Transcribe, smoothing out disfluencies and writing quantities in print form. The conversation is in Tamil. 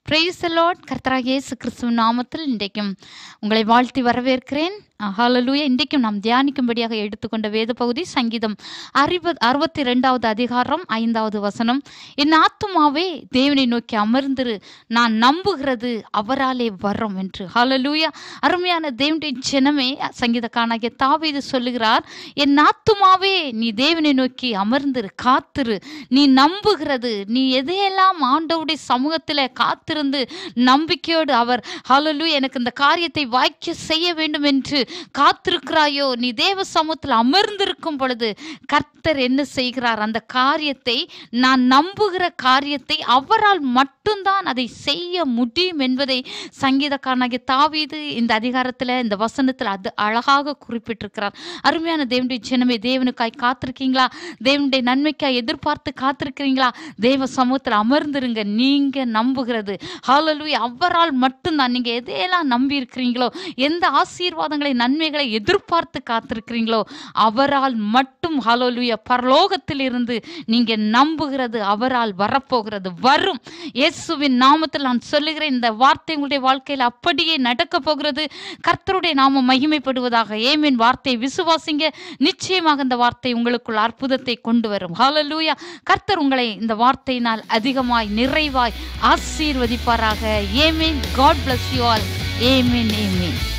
Praise the Lord. கர்த்தராகிய இயேசு கிறிஸ்துவின் நாமத்தில் இன்றைக்கும் உங்களை வாழ்த்தி வரவேற்கிறேன். ஹல்லேலூயா. இன்றைக்கும் நாம் தியானிக்கும்படியாக எடுத்துக்கொண்ட வேத பகுதி சங்கீதம் 62வது அதிகாரம் 5வது வசனம். என் ஆத்துமாவே தேவனை நோக்கி அமர்ந்திரு, நான் நம்புகிறது அவராலே வரும் என்று. ஹல்லேலூயா. அருமையான தேவனுடைய ஜனமே, சங்கீதக்காரனாகிய தாவீது சொல்லுகிறார், என் ஆத்துமாவே நீ தேவனை நோக்கி அமர்ந்திரு, காத்திரு, நீ நம்புகிறது, நீ எதையெல்லாம் ஆண்டவருடைய சமூகத்தில் காத்திருந்து நம்பிக்கையோடு அவர் ஹல்லேலூயா எனக்கு இந்த காரியத்தை வாய்க்க செய்ய வேண்டும் என்று காத்திருக்கிறாயோ, நீ தேவ சமூகத்தில் அமர்ந்திருக்கும் பொழுது கர்த்தர் என்ன செய்கிறார்? அந்த காரியத்தை, நான் நம்புகிற காரியத்தை அவரால் மட்டும்தான் அதை செய்ய முடியும் என்பதை சங்கீதக்காரனாகிய தாவீது இந்த அதிகாரத்தில், இந்த வசனத்தில் அது அழகாக குறிப்பிட்டிருக்கிறார். அருமையான தேவனுடைய ஜனமே, தேவனுக்காய் காத்திருக்கீங்களா? தேவனுடைய நன்மைக்காய் எதிர்பார்த்து காத்திருக்கிறீங்களா? தேவ சமூகத்தில் அமர்ந்திருங்க. நீங்க நம்புகிறது ஹல்லேலூயா அவரால் மட்டும்தான். நீங்க எதையெல்லாம் நம்பி இருக்கிறீங்களோ, எந்த ஆசீர்வாதங்களை நன்மைகளை எதிர்பார்த்து காத்திருக்கிறீங்களோ, அவரால் மட்டும் ஹல்லேலூயா பரலோகத்தில் இருந்து நீங்க நம்புகிறது அவரால் வரப்போகிறது, வரும். இயேசுவின் நாமத்தில் நான் சொல்லுகிறேன், இந்த வார்த்தை உங்களுடைய வாழ்க்கையில் அப்படியே நடக்க போகிறது. கர்த்தருடைய நாமம் மகிமைப்படுவதாக. ஏமேன். வார்த்தை விசுவாசிங்க, நிச்சயமாக இந்த வார்த்தை உங்களுக்குள் அற்புதத்தை கொண்டு வரும். ஹல்லேலூயா. கர்த்தர் உங்களை இந்த வார்த்தையினால் அதிகமாய் நிறைவாய் ஆசீர்வதிப்பாராக. ஏமேன். God bless you all. Amen. Amen.